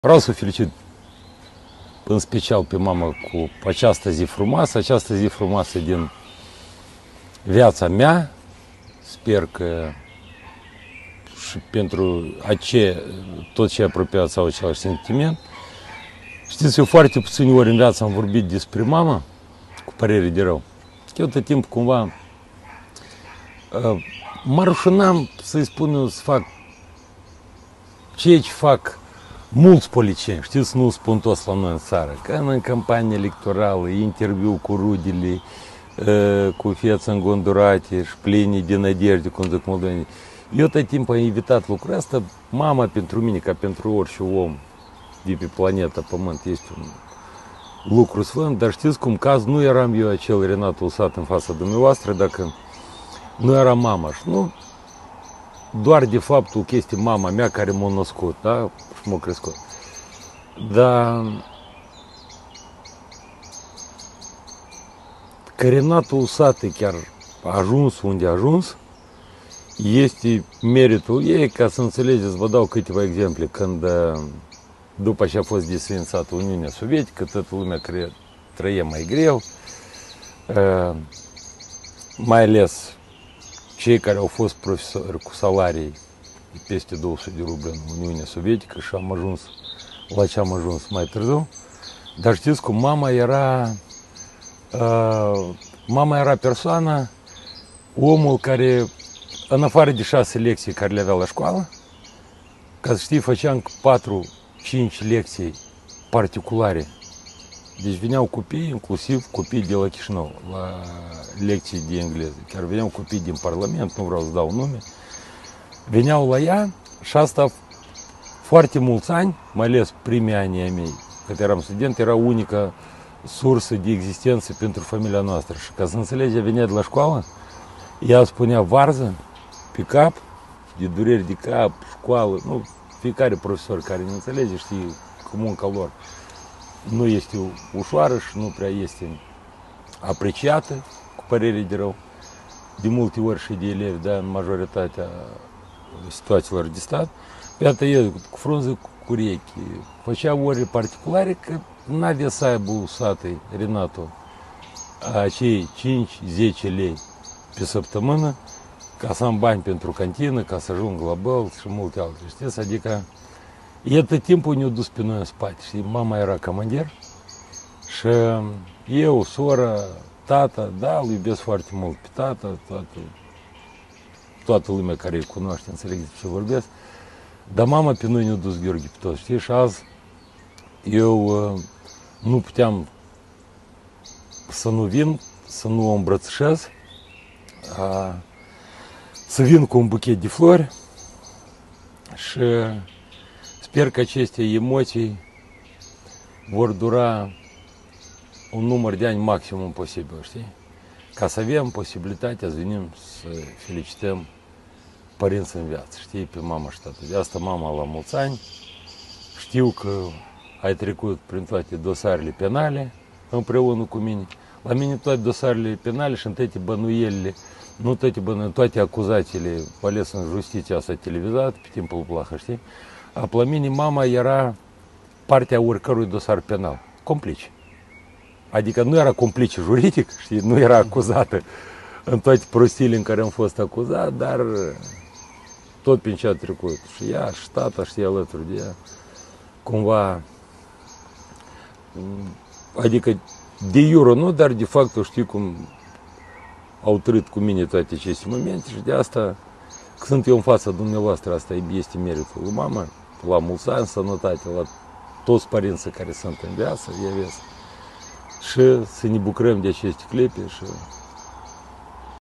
Vreau să felicit în special pe mamă cu această zi frumoasă din viața mea. Sper că și pentru toți cei apropiați au același sentiment. Știți, eu foarte puține ori în viață am vorbit despre mama cu părere de rău. Eu tot timpul cumva mă rușinam să-i spun eu să fac ceea ce fac mulți politicieni, știți, nu spun toți la noi în țară, că în campanie electorală, interviu cu rudele, cu fețe îngondurate și pline de nădejde, cum zic moldovenii. Eu tot timpul am evitat lucrul ăsta. Mama pentru mine, ca pentru orice om de pe planeta Pământ, este un lucru sfânt, dar știți cum, caz nu eram eu acel Renat Usat în fața dumneavoastră dacă nu era mama. Și nu doar de faptul că este mama mea care m-a născut, da? Și m-a crescut. Dar că Renatul Usate chiar a ajuns unde a ajuns, este meritul ei. Ca să înțelegeți, vă dau câteva exemple. Când, după ce a fost desființată Uniunea Sovietică, toată lumea trăie mai greu, mai ales cei care au fost profesori cu salarii de peste 200 de ruble în Uniunea Sovietică și am ajuns la ce am ajuns mai târziu. Dar știți cum, mama era persoana, omul care, în afară de 6 lecții care le avea la școală, ca să știi, făceam 4-5 lecții particulare. Deci veneau copii, inclusiv copii de la Chișinău, la lecții de engleză. Chiar veneau copii din Parlament, nu vreau să dau nume. Veneau la ea și asta foarte mulți ani, mai ales primii ani ai mei, când eram student, era unica sursă de existență pentru familia noastră. Și ca să înțelege, venea de la școală, ea spunea varză pe cap, de dureri de cap, școală, nu, fiecare profesor care ne înțelege știe că munca lor nu este ușoară și nu prea este apreciată, cu părere de rău, de multe ori și de elevi, dar în majoritatea situațiilor de stat. Pe iată, el cu frunză cu urechi, făcea ore particulare că n-avea să aibă usatei Renatul acei 5-10 lei pe săptămână ca să am bani pentru cantină, ca să ajung la bălți și multe alte, știți? Adică el tot timpul ne-a dus pe noi în spate, știi? Mama era comandar și eu, sora, tata, da, îl iubesc foarte mult pe tata, toată lumea care îl cunoaște, înțelegeți ce vorbesc, dar mama pe noi ne-a dus Gheorghe pe toți, știi? Și azi eu nu puteam să nu vin, să nu o îmbrățișez, să vin cu un buchet de flori și sper că aceste emoții vor dura un număr de ani maximum posibil, știi? Ca să avem posibilitatea să venim să felicităm părinții în viață, știi, pe mama și tată. De asta mama la mulți ani. Știu că ai trecut prin toate dosarele penale împreună cu mine. La mine toate dosarele penale și în toate bănuielile, nu toate bănuielile, toate acuzațiile, ales în justiția asta televizată pe timpul Vlahă, știi? La mine mama era partea oricărui dosar penal, complice. Adică nu era complice juridic, știi, nu era acuzată în toate prostiile în care am fost acuzat, dar tot prin ce a trecut. Și ea, și tata, știi, alături de ea, cumva, adică de iure nu, dar de fapt știi cum au trăit cu mine toate aceste momente și de asta, că sunt eu în fața dumneavoastră, asta este meritul lui mama, la mulți ani, sănătate, la toți părinții care sunt în viață, și să ne bucurăm de aceste clipe și